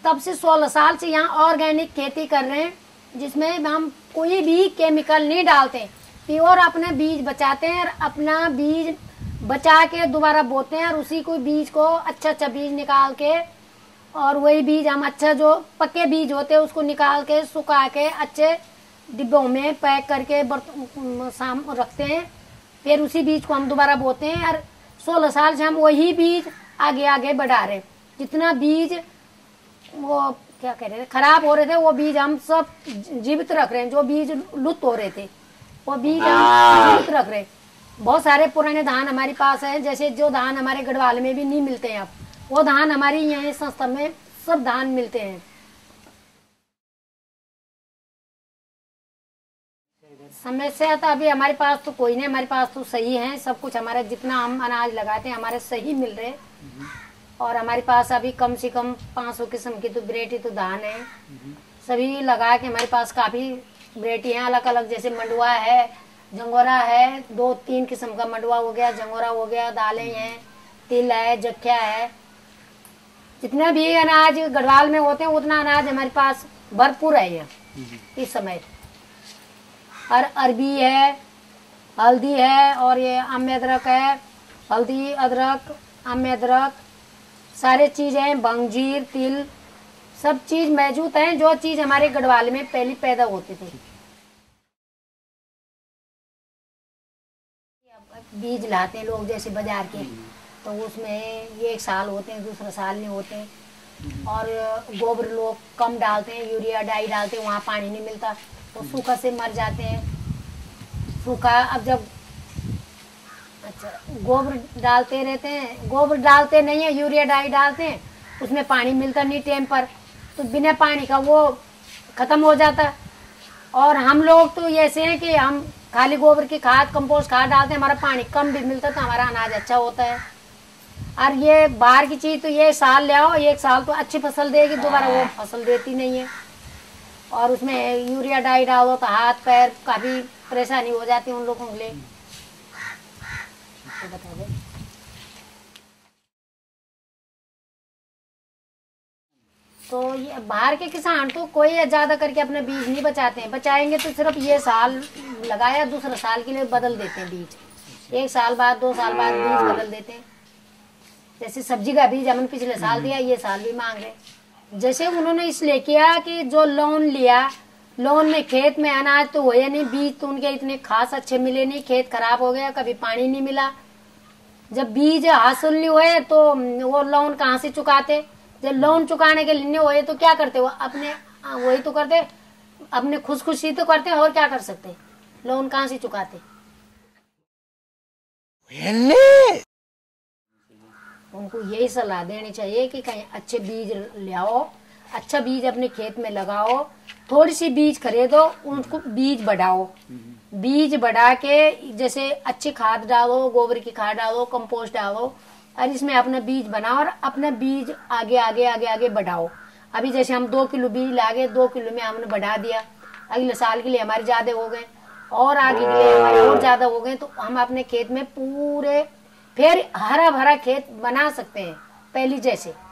कब से 16 साल से यहाँ ऑर्गेनिक खेती कर रहे हैं, जिसमें हम कोई भी केमिकल नहीं डालते, प्योर अपने बीज बचाते हैं और अपना बीज बचा के दोबारा बोते हैं, और उसी को बीज को अच्छा बीज निकाल के, और वही बीज हम अच्छा जो पक्के बीज होते हैं उसको निकाल के सुखा के अच्छे डिब्बों में पैक करके शाम रखते हैं, फिर उसी बीज को हम दोबारा बोते हैं। और 16 साल से हम वही बीज आगे आगे बढ़ा रहे। जितना बीज वो क्या कह रहे थे खराब हो रहे थे, वो बीज हम सब जीवित रख रहे हैं। जो बीज लुप्त हो रहे थे वो बीज हम जीवित रख रहे हैं। बहुत सारे पुराने धान हमारे पास है, जैसे जो धान हमारे गढ़वाल में भी नहीं मिलते हैं अब, वो धान हमारी यहाँ संस्था में सब धान मिलते हैं। समस्या तो अभी हमारे पास तो कोई नहीं, हमारे पास तो सही है सब कुछ। हमारा जितना हम अनाज लगाते हैं हमारे सही मिल रहे, और हमारे पास अभी कम से कम 500 किस्म की तो वैरायटी तो धान है। सभी लगा के हमारे पास काफी वैरायटी है अलग अलग, जैसे मंडुआ है, जंगोरा है, 2-3 किस्म का मंडुआ हो गया, जंगोरा हो गया, दालें हैं, तिल है, जख्या है। जितने भी अनाज गढ़वाल में होते हैं उतना अनाज हमारे पास भरपूर है ये इस समय। और अरबी है, हल्दी है, और ये आम अदरक है, हल्दी अदरक आम अदरक सारे चीज हैं, बंजीर तिल सब चीज मौजूद है, जो चीज हमारे गढ़वाल में पहले पैदा होती थी। बीज लाते हैं लोग जैसे बाजार के, तो उसमें एक साल होते हैं, दूसरा साल नहीं होते। और गोबर लोग कम डालते हैं, यूरिया डाई डालते हैं, वहाँ पानी नहीं मिलता तो सूखा से मर जाते हैं। सूखा अब जब अच्छा गोबर डालते रहते हैं, गोबर डालते नहीं है, यूरिया डाई डालते हैं, उसमें पानी मिलता नहीं टाइम पर, तो बिना पानी का वो खत्म हो जाता। और हम लोग तो ऐसे हैं कि हम खाली गोबर की खाद कंपोस्ट खाद डालते हैं, हमारा पानी कम भी मिलता तो हमारा अनाज अच्छा होता है। और ये बाहर की चीज तो ये साल ले आओ, एक साल तो अच्छी फसल देगी, दोबारा वो फसल देती नहीं है। और उसमें यूरिया डाई डालो तो हाथ पैर काफी परेशानी हो जाती है उन लोगों के लिए। तो बता दे। तो ये बाहर के किसान तो कोई ज्यादा करके अपने बीज नहीं बचाते हैं, बचाएंगे तो सिर्फ ये साल लगाया दूसरा साल के लिए बदल देते हैं बीज, 1 साल बाद 2 साल बाद बीज बदल देते हैं। जैसे सब्जी का बीज हमने पिछले साल दिया, ये साल भी मांग रहे। जैसे उन्होंने इसलिए किया कि जो लोन लिया, लोन में खेत में अनाज तो हुए नहीं, बीज तो उनके इतने खास अच्छे मिले नहीं, खेत खराब हो गया, कभी पानी नहीं मिला। जब बीज हासिल नहीं हुए तो वो लोन कहाँ से चुकाते? जब लोन चुकाने के लिए नहीं हुए तो क्या करते? वो अपने वही तो करते, अपने खुशी तो करते, और क्या कर सकते? लोन कहाँ से चुकाते? उनको यही सलाह देनी चाहिए कि कहीं अच्छे बीज ले आओ, अच्छा बीज अपने खेत में लगाओ, थोड़ी सी बीज खरीदो, उनको बीज बढ़ाओ, बीज बढ़ा के जैसे अच्छी खाद डालो, गोबर की खाद डालो, कंपोस्ट डालो, और इसमें अपना बीज बनाओ और अपना बीज आगे आगे आगे आगे बढ़ाओ। अभी जैसे हम 2 किलो बीज लागे, 2 किलो में हमने बढ़ा दिया, अगले साल के लिए हमारे ज्यादा हो गए और आगे के लिए हमारे और ज्यादा हो गए, तो हम अपने खेत में पूरे फिर हरा भरा खेत बना सकते हैं पहली जैसे।